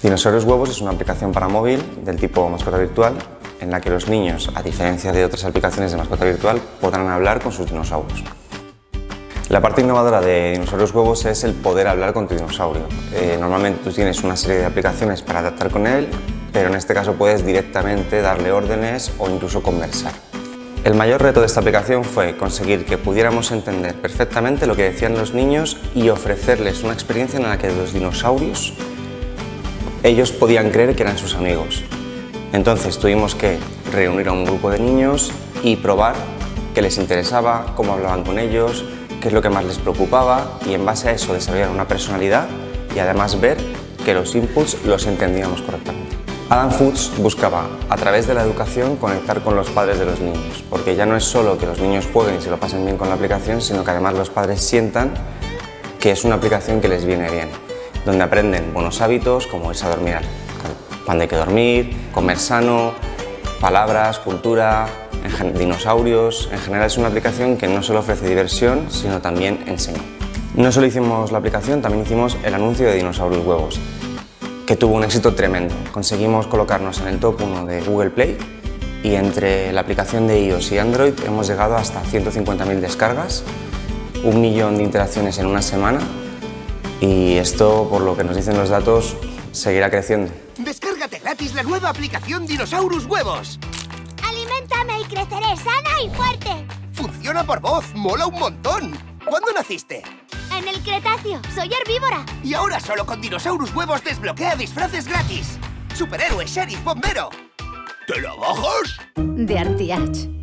Dinosaurios Huevos es una aplicación para móvil del tipo mascota virtual en la que los niños, a diferencia de otras aplicaciones de mascota virtual, podrán hablar con sus dinosaurios. La parte innovadora de Dinosaurios Huevos es el poder hablar con tu dinosaurio. Normalmente tú tienes una serie de aplicaciones para adaptar con él, pero en este caso puedes directamente darle órdenes o incluso conversar. El mayor reto de esta aplicación fue conseguir que pudiéramos entender perfectamente lo que decían los niños y ofrecerles una experiencia en la que los dinosaurios ellos podían creer que eran sus amigos. Entonces tuvimos que reunir a un grupo de niños y probar qué les interesaba, cómo hablaban con ellos, qué es lo que más les preocupaba y en base a eso desarrollar una personalidad y además ver que los inputs los entendíamos correctamente. Adam Foods buscaba, a través de la educación, conectar con los padres de los niños, porque ya no es solo que los niños jueguen y se lo pasen bien con la aplicación, sino que además los padres sientan que es una aplicación que les viene bien, donde aprenden buenos hábitos como irse a dormir cuando hay que dormir, comer sano, palabras, cultura, dinosaurios. En general es una aplicación que no solo ofrece diversión, sino también enseña. No solo hicimos la aplicación, también hicimos el anuncio de Dinosaurios Huevos, que tuvo un éxito tremendo. Conseguimos colocarnos en el top 1 de Google Play y entre la aplicación de iOS y Android hemos llegado hasta 150.000 descargas, 1 millón de interacciones en una semana y esto, por lo que nos dicen los datos, seguirá creciendo. Descárgate gratis la nueva aplicación Dinosaurios Huevos. Aliméntame y creceré sana y fuerte. Funciona por voz, mola un montón. ¿Cuándo naciste? En el Cretáceo, soy herbívora. Y ahora solo con Dinosaurios Huevos desbloquea disfraces gratis. Superhéroe, sheriff, bombero. ¿Te la bajas? De Artiach.